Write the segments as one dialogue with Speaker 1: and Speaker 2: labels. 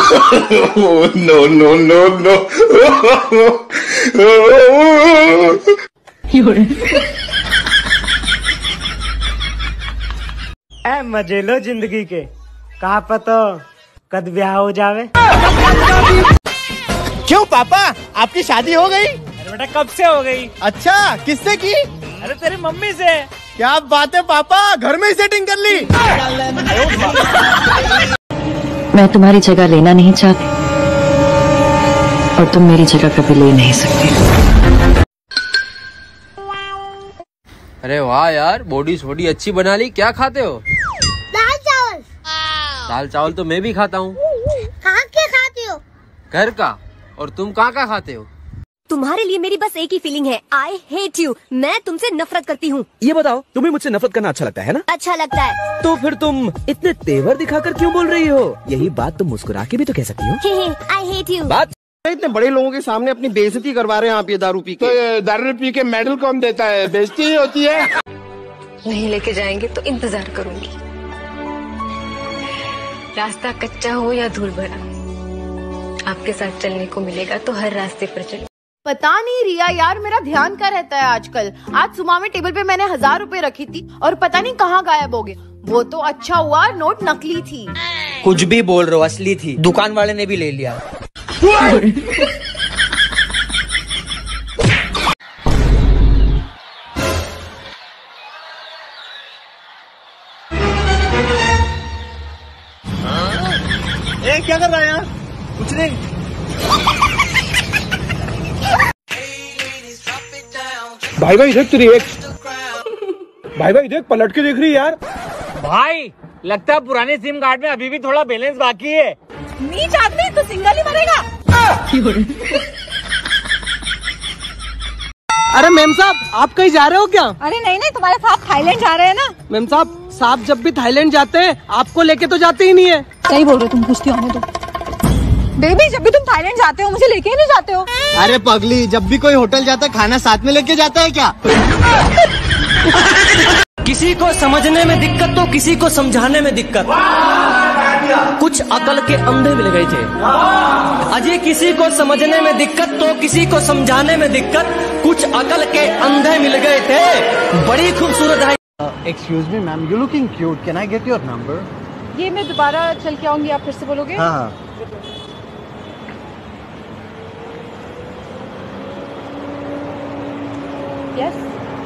Speaker 1: No no no no.
Speaker 2: ए मजे लो जिंदगी के, कहा पता कद ब्याह हो जावे।
Speaker 3: क्यों पापा, आपकी शादी हो गई?
Speaker 2: अरे बेटा कब से हो गई।
Speaker 3: अच्छा, किससे की?
Speaker 2: अरे तेरी मम्मी से।
Speaker 3: क्या बात है पापा, घर में ही सेटिंग कर ली।
Speaker 4: मैं तुम्हारी जगह लेना नहीं चाहती और तुम मेरी जगह कभी ले नहीं सकती।
Speaker 5: अरे वाह यार, बॉडी छोड़ी अच्छी बना ली। क्या खाते हो?
Speaker 6: दाल चावल।
Speaker 5: दाल चावल तो मैं भी खाता हूँ।
Speaker 6: कहाँ के खाते हो?
Speaker 5: घर का। और तुम कहाँ का खाते हो?
Speaker 7: तुम्हारे लिए मेरी बस एक ही फीलिंग है, आई हेट यू। मैं तुमसे नफरत करती हूँ।
Speaker 8: ये बताओ, तुम्हें मुझसे नफरत करना अच्छा लगता है ना?
Speaker 7: अच्छा लगता है।
Speaker 8: तो फिर तुम इतने तेवर दिखाकर क्यों बोल रही हो? यही बात तुम मुस्कुरा के भी तो कह सकती हो।
Speaker 7: I hate you.
Speaker 8: बात
Speaker 3: इतने बड़े लोगों के सामने अपनी बेइज्जती करवा रहे हैं आप ये दारू पी के।
Speaker 1: तो दारू पी के मेडल कौन देता है? बेइज्जती ही होती है।
Speaker 9: नहीं लेके जाएंगे तो इंतजार करूंगी, रास्ता कच्चा हो या धूल भरा, आपके साथ चलने को मिलेगा तो हर रास्ते पर चलो।
Speaker 10: पता नहीं रिया यार, मेरा ध्यान का रहता है आजकल। आज सुबह में टेबल पे मैंने 1000 रुपए रखी थी और पता नहीं कहाँ गायब हो गए। वो तो अच्छा हुआ नोट नकली थी।
Speaker 2: कुछ भी बोल रहे हो, असली थी। दुकान वाले ने भी ले लिया।
Speaker 3: क्या कर रहा है यार? कुछ नहीं। भाई भाई देख तेरी एक्स। भाई भाई देख, पलट के देख रही है यार।
Speaker 2: भाई लगता है पुराने सिम कार्ड में अभी भी थोड़ा बैलेंस बाकी है।
Speaker 10: नीच आदमी तो सिंगल ही मरेगा।
Speaker 3: अरे मेम साहब, आप कहीं जा रहे हो क्या?
Speaker 10: अरे नहीं नहीं, तुम्हारे साथ थाईलैंड जा रहे हैं ना।
Speaker 3: मेम साहब जब भी थाईलैंड जाते हैं आपको लेके तो जाते ही नहीं है।
Speaker 10: सही बोल रहे हो तुम, पूछती हो तो। बेबी जब भी तुम थाईलैंड जाते हो मुझे लेके ही नहीं जाते हो।
Speaker 3: अरे पगली, जब भी कोई होटल जाता है खाना साथ में लेके जाता है क्या?
Speaker 2: किसी को समझने में दिक्कत तो किसी को समझाने में दिक्कत। कुछ अकल के अंधे मिल गए थे। अजय किसी को समझने में दिक्कत तो किसी को समझाने में दिक्कत। कुछ अकल के अंधे मिल गए थे। बड़ी खूबसूरत है।
Speaker 3: Excuse me ma'am, you looking cute, can I get your number?
Speaker 10: ये मैं दोबारा चल के आऊंगी, आप फिर से बोलोगे?
Speaker 3: हाँ।
Speaker 10: यस।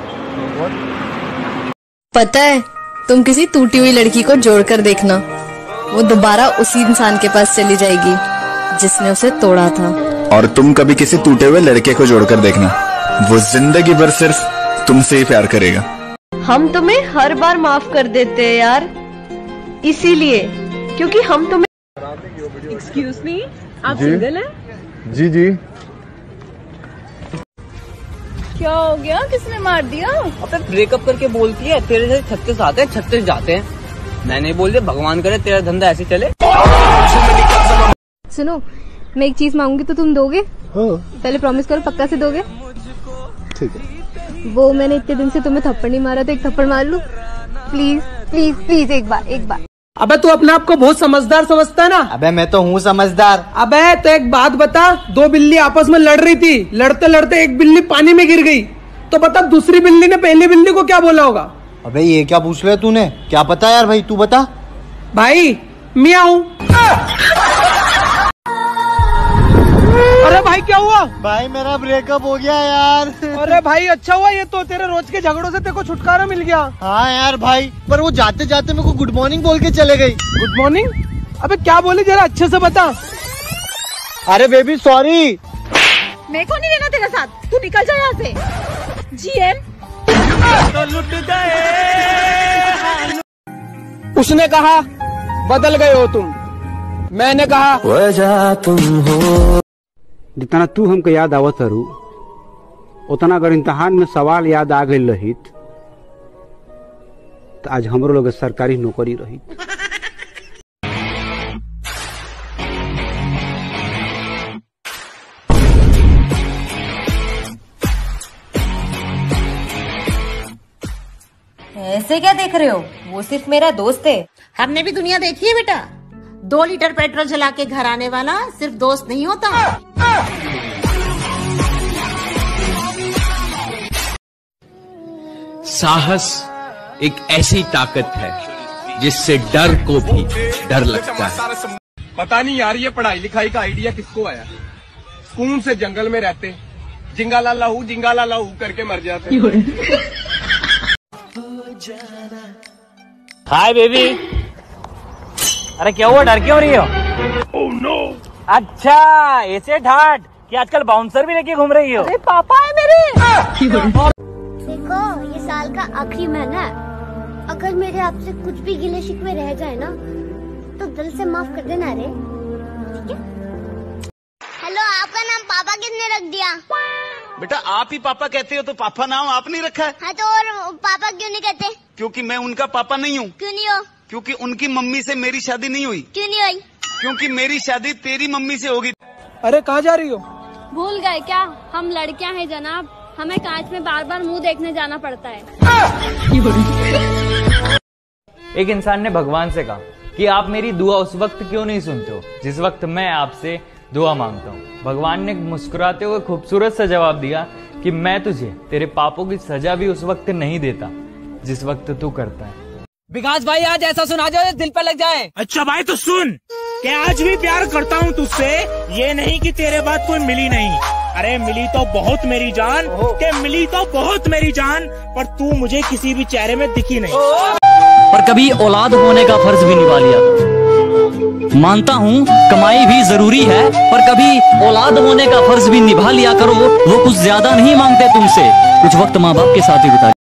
Speaker 9: पता है, तुम किसी टूटी हुई लड़की को जोड़कर देखना, वो दोबारा उसी इंसान के पास चली जाएगी जिसने उसे तोड़ा था।
Speaker 11: और तुम कभी किसी टूटे हुए लड़के को जोड़कर देखना, वो जिंदगी भर सिर्फ तुमसे ही प्यार करेगा।
Speaker 9: हम तुम्हें हर बार माफ कर देते हैं यार, इसीलिए क्योंकि हम तुम्हें।
Speaker 10: एक्सक्यूज मी, आप सिंगल हैं?
Speaker 11: जी जी।
Speaker 10: क्या हो गया, किसने मार दिया?
Speaker 2: अब ब्रेकअप करके बोलती है तेरे से 36 आते हैं 36 जाते हैं। मैंने बोल दिया भगवान करे तेरा धंधा ऐसे चले।
Speaker 9: सुनो, मैं एक चीज मांगूंगी तो तुम दोगे?
Speaker 3: हाँ।
Speaker 9: पहले प्रॉमिस करो, पक्का से दोगे?
Speaker 3: ठीक है।
Speaker 9: वो मैंने इतने दिन से तुम्हें थप्पड़ नहीं मारा तो एक थप्पड़ मार लूं? प्लीज प्लीज प्लीज, एक बार।
Speaker 3: अबे तू अपने आप को बहुत समझदार समझता है ना?
Speaker 12: अबे मैं तो हूँ समझदार।
Speaker 3: अबे तो एक बात बता, दो बिल्ली आपस में लड़ रही थी, लड़ते लड़ते एक बिल्ली पानी में गिर गई, तो बता दूसरी बिल्ली ने पहली बिल्ली को क्या बोला होगा?
Speaker 12: अबे ये क्या पूछ रहे तूने? क्या पता यार भाई, तू बता।
Speaker 3: भाई मियाऊ। अरे भाई क्या हुआ?
Speaker 12: भाई मेरा ब्रेकअप हो गया यार।
Speaker 3: अरे भाई अच्छा हुआ, ये तो तेरे रोज के झगड़ों से तेरे को छुटकारा मिल गया।
Speaker 12: हाँ यार भाई, पर वो जाते जाते मेरे को गुड मॉर्निंग बोल के चले गई।
Speaker 3: Good morning? अबे क्या बोली जरा अच्छे से बता।
Speaker 12: अरे बेबी सॉरी।
Speaker 10: मेरे को नहीं रहना तेरे साथ, तू निकल जा यहाँ से। जीएम
Speaker 3: तो लुट गए। उसने कहा बदल गए हो तुम, मैंने कहा वजह तुम हो।
Speaker 13: जितना तू हमको याद आवत हरू, उतना अगर इम्तहान में सवाल याद आ गई रहित तो आज हमरो लोग सरकारी नौकरी रहित।
Speaker 7: ऐसे क्या देख रहे हो? वो सिर्फ मेरा दोस्त है।
Speaker 10: हमने भी दुनिया देखी है बेटा।
Speaker 14: 2 लीटर पेट्रोल जला के घर आने वाला सिर्फ दोस्त नहीं होता।
Speaker 15: साहस एक ऐसी ताकत है जिससे डर को भी डर लगता है।
Speaker 1: पता नहीं यार ये पढ़ाई लिखाई का आइडिया किसको आया। सुकून से जंगल में रहते, जिंगाला लाहू करके मर जाते।
Speaker 16: Hi baby. अरे क्या हुआ, डर क्यों रही हो?
Speaker 1: Oh no.
Speaker 16: अच्छा ऐसे ठाट कि आजकल बाउंसर भी लेके घूम रही हो।
Speaker 6: अरे पापा है मेरे। देखो ये साल का आखिरी महीना है, अगर मेरे आपसे कुछ भी गिले शिकवे रह जाए ना तो दिल से माफ कर देना रे, ठीक है? हेलो, आपका नाम पापा किसने रख दिया?
Speaker 17: बेटा आप ही पापा कहते हो तो पापा नाम आप नहीं रखा है।
Speaker 6: हाँ तो और पापा क्यों नहीं कहते?
Speaker 17: क्योंकि मैं उनका पापा नहीं हूँ।
Speaker 6: क्यों नहीं हो?
Speaker 17: क्योंकि उनकी मम्मी से मेरी शादी नहीं हुई।
Speaker 6: क्यों नहीं हुई?
Speaker 17: क्योंकि मेरी शादी तेरी मम्मी से होगी।
Speaker 3: अरे कहाँ जा रही हो?
Speaker 18: भूल गए क्या, हम लड़कियां हैं जनाब, हमें कांच में बार बार मुंह देखने जाना पड़ता है।
Speaker 16: एक इंसान ने भगवान से कहा कि आप मेरी दुआ उस वक्त क्यों नहीं सुनते हो जिस वक्त मैं आपसे दुआ मांगता हूँ। भगवान ने मुस्कुराते हुए खूबसूरत सा जवाब दिया कि मैं तुझे तेरे पापों की सजा भी उस वक्त नहीं देता जिस वक्त तू करता है।
Speaker 2: विकास भाई आज ऐसा सुना जो दिल पे लग जाए।
Speaker 19: अच्छा भाई तो सुन कि आज भी प्यार करता हूँ तुझसे, ये नहीं कि तेरे बाद कोई मिली नहीं। अरे मिली तो बहुत मेरी जान, के मिली तो बहुत मेरी जान, पर तू मुझे किसी भी चेहरे में दिखी नहीं।
Speaker 2: पर कभी औलाद होने का फर्ज भी निभा लिया। मानता हूँ कमाई भी जरूरी है, पर कभी औलाद होने का फर्ज भी निभा लिया करो। वो कुछ ज्यादा नहीं मांगते तुमसे, कुछ वक्त माँ बाप के साथ ही बिता